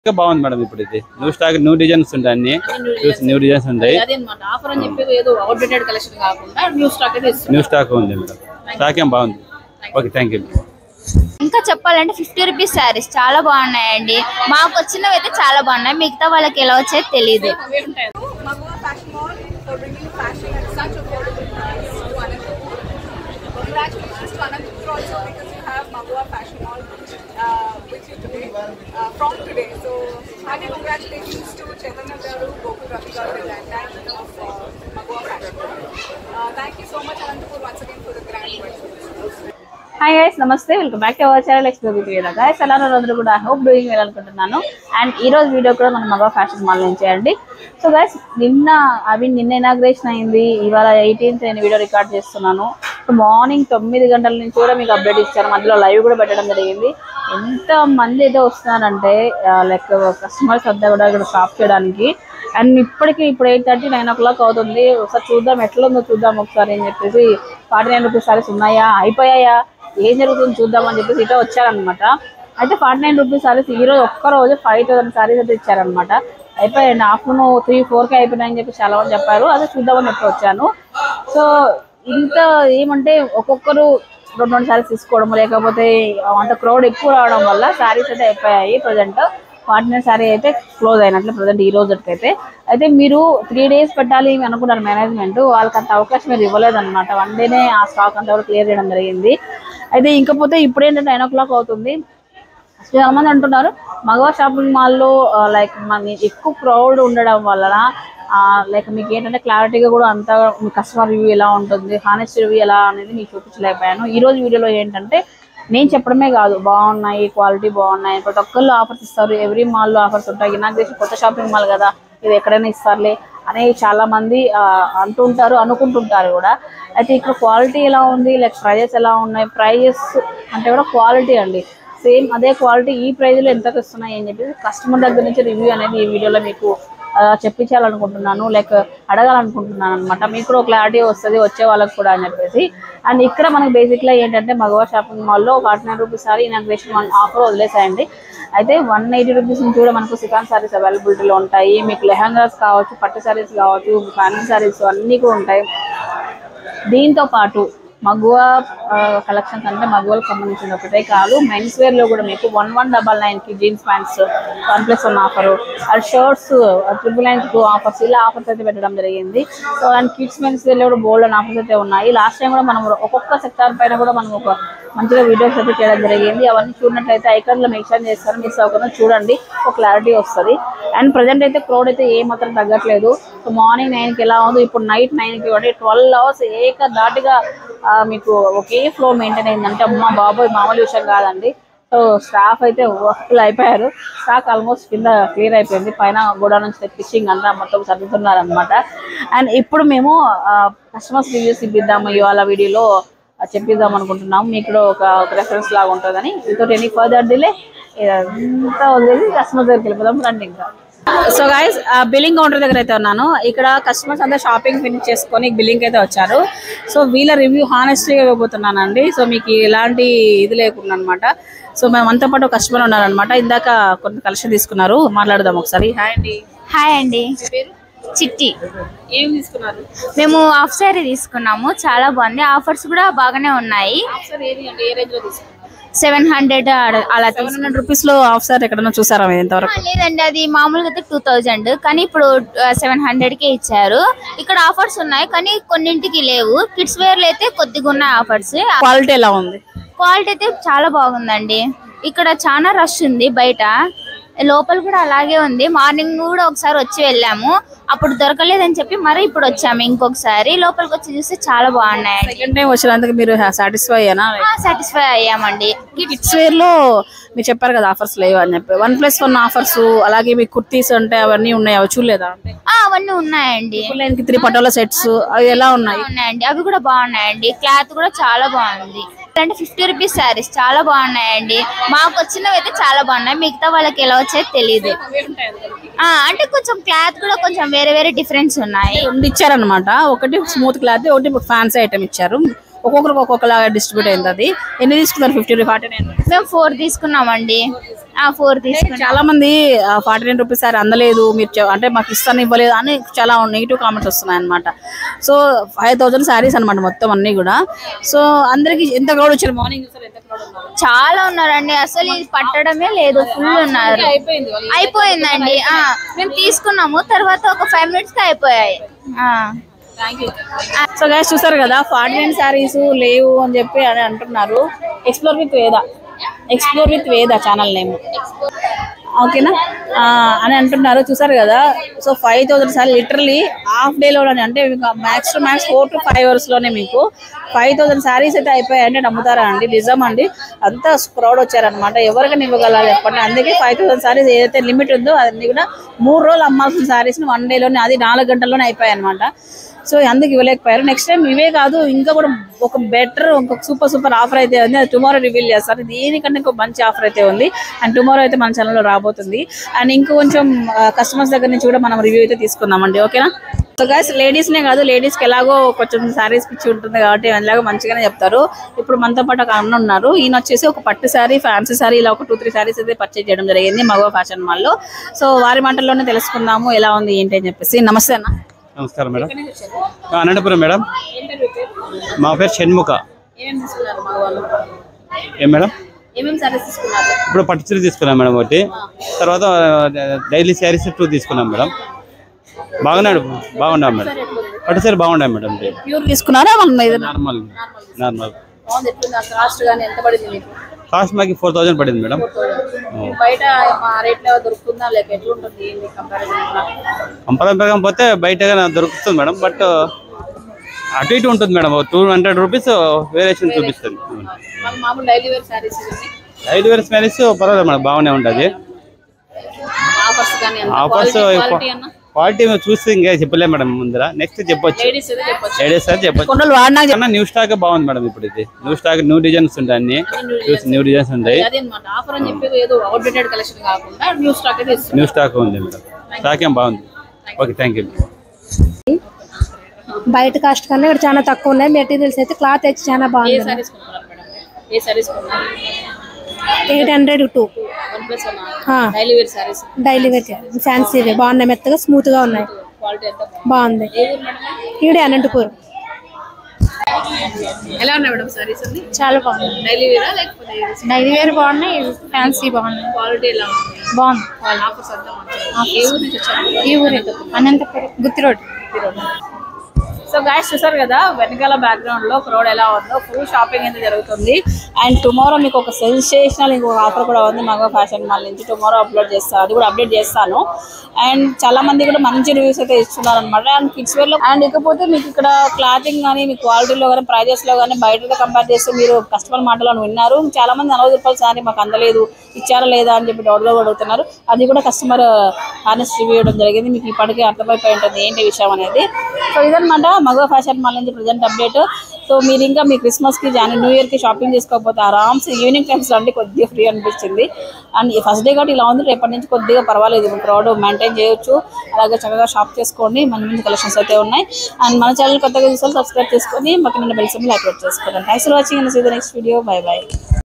ఇంకా బాగుంది మేడం. ఇప్పుడు ఇది న్యూ స్టాక్ న్యూ డిజైన్స్ ఉంటాయి, అన్ని న్యూ డిజైన్స్ ఉంటాయి. న్యూ స్టాక్ ఉంది మేడం. స్టాక్ ఏం బాగుంది. Okay, thank you. ఇంకా చెప్పాలంటే 50 రూపీస్ శారీస్ చాలా బాగున్నాయండి. మాకు వచ్చినవి అయితే చాలా బాగున్నాయి, మిగతా వాళ్ళకి ఎలా వచ్చేది తెలియదు. From today, so happy congratulations to Chaitanya Garu, Gokul Ravi Garu, and thank you of Magua Fashion. Thank you so much Anantapur once again for the grand welcome. Hi guys, నమస్తే, welcome back to our channel explore with Veera. Guys ఎలా రోజులు కూడా hope doing well అనుకుంటున్నాను. And ఈ రోజు video కూడా మనం మగవా fashion mall నుంచి చేయండి. సో గైస్ నిన్న ఇనాగ్రేషన్ అయింది, ఇవాళ 18th నేను వీడియో రికార్డ్ చేస్తున్నాను. సో మార్నింగ్ 9 గంటల నుంచి కూడా మీకు అప్డేట్ ఇచ్చాను, మధ్యలో లైవ్ కూడా పెట్టడం జరిగింది. ఎంత మంది అయితే వస్తున్నారంటే లైక్ కస్టమర్స్ అంతా కూడా ఇక్కడ షాప్ చేయడానికి. అండ్ ఇప్పుడు 8:30 9 o'clock అవుతుంది. ఒకసారి చూద్దాం ఎట్లా ఉందో చూద్దాం ఒకసారి అని చెప్పేసి 49 రూపీస్ సారీస్ ఉన్నాయా, అయిపోయాయా, ఏం జరుగుతుంది చూద్దాం అని చెప్పేసి ఇట్లా వచ్చారనమాట. అయితే 49 రూపీస్ సారీస్ ఈరోజు ఒక్కరోజు 5000 సారీస్ అయితే ఇచ్చారనమాట. అయిపోయాయండి, ఆఫ్టర్నూన్ 3-4కి అయిపోయినాయని చెప్పి చాలా మంది చెప్పారు. అదే చూద్దామని చెప్పి వచ్చాను. సో ఇంత ఏమంటే ఒక్కొక్కరు 2 సారీస్ తీసుకోవడం, లేకపోతే అంత క్రౌడ్ ఎక్కువ రావడం వల్ల సారీస్ అయితే అయిపోయాయి. ప్రజెంట్ 49 సారీ అయితే క్లోజ్ అయినట్లు ప్రజెంట్ ఈ రోజుకైతే. అయితే మీరు 3 days పెట్టాలి అనుకున్నారు మేనేజ్మెంట్, వాళ్ళకి అంత అవకాశం మీరు ఇవ్వలేదన్నమాట. 1 డేనే ఆ స్టాక్ అంతా కూడా క్లియర్ చేయడం జరిగింది. అయితే ఇంకపోతే ఇప్పుడు ఏంటంటే 9 o'clock అవుతుంది. చాలా మంది అంటున్నారు మగవా షాపింగ్ మాల్లో లైక్ మన ఎక్కువ క్రౌడ్ ఉండడం వలన లైక్ మీకు ఏంటంటే క్లారిటీగా కూడా అంతా మీ కస్టమర్ రివ్యూ ఎలా ఉంటుంది, హానెస్ట్ రివ్యూ ఎలా అనేది మీకు చూపించలేకపోయాను. ఈరోజు వీడియోలో ఏంటంటే నేను చెప్పడమే కాదు, బాగున్నాయి, క్వాలిటీ బాగున్నాయి, ప్రతి ఒక్కళ్ళు ఆఫర్స్ ఇస్తారు. ఎవ్రీ మాల్లో ఆఫర్స్ ఉంటాయి. ఇనాగ్రేషన్ కొత్త షాపింగ్ మాల్ కదా, ఇది ఎక్కడైనా ఇస్తారులే అని చాలా మంది అంటుంటారు, అనుకుంటుంటారు కూడా. అయితే ఇక్కడ క్వాలిటీ ఎలా ఉంది, లైక్ ప్రైజెస్ ఎలా ఉన్నాయి, ప్రైజెస్ అంటే కూడా క్వాలిటీ అండి, సేమ్ అదే క్వాలిటీ ఈ ప్రైజ్లో ఎంతకు వస్తున్నాయి అని చెప్పేసి కస్టమర్ దగ్గర నుంచి రివ్యూ అనేది ఈ వీడియోలో మీకు చెప్పించాలనుకుంటున్నాను, లైక్ అడగాలనుకుంటున్నాను అనమాట. మీకు కూడా క్లారిటీ వస్తుంది వచ్చే వాళ్ళకి కూడా అని చెప్పేసి. అండ్ ఇక్కడ మనకు బేసిక్గా ఏంటంటే మగవా షాపింగ్ మాల్లో 49 రూపీస్ సారీ ఇనాగ్రేషన్ ఆఫర్ వదిలేసాయండి. అయితే 180 రూపీస్ నుంచి కూడా మనకు సికాన్ సారీస్ అవైలబిలిటీలో ఉంటాయి. మీకు లెహంగాస్ కావచ్చు, పట్టు సారీస్ కావచ్చు, ఫ్యాన్సీ సారీస్ అన్నీ కూడా ఉంటాయి. దీంతో పాటు మగువా కలెక్షన్స్ అంటే మగువలకు సంబంధించిన ఒకటే కాదు, మెన్స్ వేర్లో కూడా మీకు 1199కి జీన్స్ ప్యాంట్స్ 1+1 ఆఫరు, అది షర్ట్స్ 999 ఆఫర్స్, ఇలా ఆఫర్స్ అయితే పెట్టడం జరిగింది. సో అండ్ కిడ్స్ మెన్స్ వేర్లో కూడా బోల్డ్ అని ఆఫర్స్ అయితే ఉన్నాయి. లాస్ట్ టైం కూడా మనం ఒక్కొక్క సెక్టార్ పైన కూడా మనం ఒక మంచిగా వీడియోస్ అయితే చేయడం జరిగింది. అవన్నీ చూడనట్లయితే ఐకాన్లో మెన్షన్ చేస్తారు, మిస్ అవ్వకుండా చూడండి, ఒక క్లారిటీ వస్తుంది. అండ్ ప్రజెంట్ అయితే క్రౌడ్ అయితే ఏమాత్రం తగ్గట్లేదు. సో మార్నింగ్ 9కి ఎలా ఉందో ఇప్పుడు నైట్ 9కి 12 hours ఏకధాటిగా మీకు ఒకే ఫ్లో మెయింటైన్ అయిందంటే అమ్మ బాబోయ్ మామూలు విషయం కాదండి. సో స్టాఫ్ అయితే వర్క్లు అయిపోయారు, స్టాక్ ఆల్మోస్ట్ కింద క్లియర్ అయిపోయింది, పైన గోడా నుంచి ఫిషింగ్ అంతా మొత్తం సర్దుతున్నారనమాట. అండ్ ఇప్పుడు మేము కస్టమర్స్ రివ్యూస్ ఇప్పిద్దాము ఇవాళ వీడియోలో చెప్పిద్దాం అనుకుంటున్నాము, మీకు కూడా ఒక రెఫరెన్స్ లాగా ఉంటుందని. వితౌట్ ఎనీ ఫర్దర్ డిలే ఇదంతా వదిలేసి కస్టమర్ దగ్గరికి వెళ్ళిపోదాం రండి. ఇంకా సో గైస్ బిల్లింగ్ కౌంటర్ దగ్గర అయితే ఉన్నాను. ఇక్కడ కస్టమర్స్ అంతా షాపింగ్ ఫినిష్ చేసుకొని బిల్లింగ్ అయితే వచ్చారు. సో వీళ్ళ రివ్యూ హానెస్ట్గా ఇవ్వబోతున్నానండి. సో మీకు ఎలాంటి ఇది లేకుండా అనమాట. సో మేము అంతా పాటు కస్టమర్ ఉన్నారనమాట, ఇందాక కొంత కలెక్షన్ తీసుకున్నారు, మాట్లాడదాం ఒకసారి. హాయ్ అండి. హాయ్ అండి, చిట్టి. ఏం తీసుకున్నారు? మేము హాఫ్ సారీ తీసుకున్నాము, చాలా బాగుంది, ఆఫర్స్ కూడా బాగానే ఉన్నాయి. 700 అలా 700 రూపీస్లో హాఫ్ సారీ ఎక్కడన్నా చూసారా ఎంతవరకు? లేదండి, అది మామూలుగా అయితే 2000 కానీ ఇప్పుడు 700కే ఇచ్చారు. ఇక్కడ ఆఫర్స్ ఉన్నాయి కానీ కొన్నింటికి లేవు. కిడ్స్ వేర్లో అయితే కొద్దిగా ఉన్నాయి ఆఫర్స్. క్వాలిటీ ఎలా ఉంది? క్వాలిటీ అయితే చాలా బాగుందండి. ఇక్కడ చాలా రష్ ఉంది, బయట లోపల కూడా అలాగే ఉంది. మార్నింగ్ కూడా ఒకసారి వచ్చి వెళ్ళాము, అప్పుడు దొరకలేదని చెప్పి మరి ఇప్పుడు వచ్చాము ఇంకొకసారి. లోపలికి వచ్చి చూస్తే చాలా బాగున్నాయి. సెకండ్ టైం వచ్చినందుకు మీరు సాటిస్ఫై అయ్యానా? సాటిస్ఫై అయ్యామండి. కిడ్స్ వేర్ లో మీరు చెప్పారు కదా ఆఫర్స్ లేవు అని చెప్పి, 1+1 ఆఫర్స్, అలాగే మీ కుర్తీస్ అంటే అవన్నీ ఉన్నాయి, అవి చూడలేదా? అవన్నీ ఉన్నాయండి. 3 పటోలా సెట్స్ అవి ఎలా ఉన్నాయి? ఉన్నాయండి, అవి కూడా బాగున్నాయండి. క్లాత్ కూడా చాలా బాగుంది. అంటే 50 రూపీస్ శారీస్ చాలా బాగున్నాయండి. మాకు వచ్చినవి అయితే చాలా బాగున్నాయి, మిగతా వాళ్ళకి ఎలా వచ్చేది తెలియదు. అంటే కొంచెం క్లాత్ కూడా కొంచెం వేరే వేరే డిఫరెన్స్ ఉన్నాయి. 2 ఇచ్చారనమాట, ఒకటి స్మూత్ క్లాత్, ఒకటి ఫ్యాన్సీ ఐటమ్ ఇచ్చారు. ఒక్కొక్కరికి ఒక్కొక్కలాగా డిస్ట్రిబ్యూట్ అయింది. అది ఎన్ని తీసుకున్నారు? 50 49? మేము 4 తీసుకున్నామండి. ఫోర్ తీసుకున్నాను. చాలా మంది 49 రూపీస్ సారీ అందలేదు మీరు అంటే మాకు ఇస్తాను ఇవ్వలేదు అని చాలా నెగిటివ్ కామెంట్స్ వస్తున్నాయి అనమాట. సో 5000 శారీస్ అనమాట మొత్తం అన్ని కూడా. సో అందరికి ఎంత క్రౌడ్ వచ్చారు మార్నింగ్ చాలా ఉన్నారండి, అసలు ఇది పట్టడమే లేదు, ఫుల్ ఉన్నారు. అయిపోయిందండి, మేము తీసుకున్నాము తర్వాత ఒక 5 minutes కి అయిపోయాయి. సో గైస్ చూసారు కదా 49 శారీస్ లేవు అని చెప్పి అని అంటున్నారు. Explore with Veda channel name ఓకేనా అని అంటున్నారు. చూసారు కదా. సో 5000 సార్లు లిటరలీ హాఫ్ డేలోనే అంటే max to max 4 to 5 hours లోనే మీకు 5000 శారీస్ అయితే అయిపోయాయంటే నమ్ముతారా అండి? నిజం అండి, అంతా క్రౌడ్ వచ్చారనమాట. ఎవరికైనా ఇవ్వగలరు చెప్పండి. అందుకే 5000 శారీస్ ఏదైతే లిమిట్ ఉందో అన్ని కూడా 3 రోజులు అమ్మాల్సిన శారీస్ని 1 డేలోనే, అది 4 గంటల్లోనే అయిపోయాయి అనమాట. సో అందుకు ఇవ్వలేకపోయారు. నెక్స్ట్ టైం ఇవే కాదు ఇంకా కూడా ఒక బెటర్ ఒక సూపర్ ఆఫర్ అయితే ఉంది, అది టుమారో రివీల్ చేస్తారు. దీనికంటే ఇంకో మంచి ఆఫర్ అయితే ఉంది అండ్ టుమారో అయితే మన ఛానల్లో రాబోతుంది. అండ్ ఇంకో కొంచెం కస్టమర్స్ దగ్గర నుంచి కూడా మనం రివ్యూ అయితే తీసుకుందామండి, ఓకేనా? సో గైస్ లేడీస్నే కాదు, లేడీస్కి ఎలాగో కొంచెం శారీస్ పిచ్చి ఉంటుంది కాబట్టి ఎలాగో మంచిగానే చెప్తారు. ఇప్పుడు మనతో పాటు ఒక అన్న ఉన్నారు. ఈయన వచ్చేసి ఒక పట్టు శారీ, ఫ్యాన్సీ శారీ ఇలా ఒక 2-3 శారీస్ అయితే పర్చేజ్ చేయడం జరిగింది మగవా ఫ్యాషన్ మాల్లో. సో వారి మాటల్లోనే తెలుసుకుందాము ఎలా ఉంది ఏంటి అని చెప్పేసి. నమస్తే అన్న. నమస్కారం మేడం. అనంతపురం మేడం. మా పేరు షణ్ముఖ. ఏం మేడం? ఇప్పుడు పట్టు చీర తీసుకున్నాం మేడం ఒకటి, తర్వాత డైలీ శారీస్ 2 తీసుకున్నాం మేడం. బాగున్నాడు మేడం, పట్టు చీర బాగున్నాయి మేడం. ప్యూర్ తీసుకున్నారా? నార్మల్ కాస్ట్ మాకు 4000 పడింది మేడం. కంపేర్ పోతే బయట దొరుకుతుంది మేడం, బట్ అటు ఇటు ఉంటుంది మేడం. 200 రూపీస్ వేరియేషన్ చూపిస్తుంది. డైలీ వేర్ శారీస్ పర్వాలేదు మేడం, బాగానే ఉంటుంది. ఆఫర్స్ క్వాలిటీ చూసి ఇంకా చెప్పలేము మేడం ముందర. నెక్స్ట్ చెప్పొచ్చు, లేడీస్ అయితే చెప్పొచ్చు. న్యూ స్టాక్ బాగుంది మేడం. ఇప్పుడు ఇది న్యూ స్టాక్, న్యూ డిజైన్స్ ఉంటాయి, అన్ని చూసి న్యూ డిజైన్స్ ఉంటాయి. న్యూ స్టాక్ ఉంది మేడం, స్టాక్ ఏం బాగుంది. Okay, thank you. బయట కాస్ట్ కన్నా ఇక్కడ చాలా తక్కువ ఉన్నాయి. మెటీరియల్స్ అయితే క్లాత్ అయితే చాలా బాగుంది. 800 to డైలీ వేర్ ఫ్యాన్సీ బాగున్నాయి, మెత్తగా స్మూత్ గా ఉన్నాయి, బాగుంది. ఈడ అనంతపూర్. ఎలా ఉన్నాయి మేడం సారీస్? చాలా బాగుంది. డైలీ వేర్ బాగున్నాయి, ఫ్యాన్సీ బాగున్నాయి. క్వాలిటీ ఎలా ఉంది? బాగుంది. ఈ ఊరే Anantapur, Gooty road. So guys చూసారు కదా వెనకాల బ్యాక్గ్రౌండ్ లో క్రౌడ్ ఎలా ఉందో. ఫుల్ షాపింగ్ అయితే జరుగుతుంది. అండ్ టుమారో మీకు ఒక సెన్సేషనల్ ఇంకొక ఆఫర్ కూడా ఉంది మగవా ఫ్యాషన్ మాల్ నుంచి. టుమారో అప్లోడ్ చేస్తాను, అది కూడా అప్డేట్ చేస్తాను. అండ్ చాలా మంది కూడా మంచి రివ్యూస్ అయితే ఇస్తున్నారు అనమాట. అండ్ కిడ్స్ వేర్ లో అండ్ ఇకపోతే మీకు ఇక్కడ క్లాతింగ్ కానీ మీ క్వాలిటీలో కానీ ప్రైజెస్ లో కానీ బయటతో కంపేర్ చేస్తే మీరు కస్టమర్ మాటలో విన్నారు. చాలా మంది 40 రూపాయల శారీ మాకు అందలేదు, ఇచ్చారా లేదా అని చెప్పి డౌట్ లో కూడా అడుగుతున్నారు. అది కూడా కస్టమర్ హానెస్ట్ రివ్యూ ఇవ్వడం జరిగింది. మీకు ఇప్పటికీ అర్థమైపోయి ఉంటుంది ఏంటి విషయం అనేది. సో ఇదనమాట మగవా ఫ్యాషన్ మాల్ నుంచి ప్రజెంట్ అప్డేట్. సో మీరు ఇంకా మీ క్రిస్మస్కి న్యూ ఇయర్కి షాపింగ్ చేసుకోకపోతే ఆరామ్స్ ఈవినింగ్ టైమ్స్లో అంటే కొద్దిగా ఫ్రీ అనిపించింది. అండ్ ఫస్ట్ డే కాబట్టి ఇలా ఉంది, రేపటి నుంచి కొద్దిగా పర్వాలేదు, క్రౌడ్ మెయింటైన్ చేయొచ్చు. అలాగే చక్కగా షాప్ చేసుకోండి, మంచి కలెక్షన్స్ అయితే ఉన్నాయి. అండ్ మన ఛానల్ కొత్తగా చూసారు, సబ్స్క్రైబ్ చేసుకొని పక్కన బెల్ సింబల్ యాక్టివేట్ చేసుకోండి. Thanks for watching. Next video. Bye by.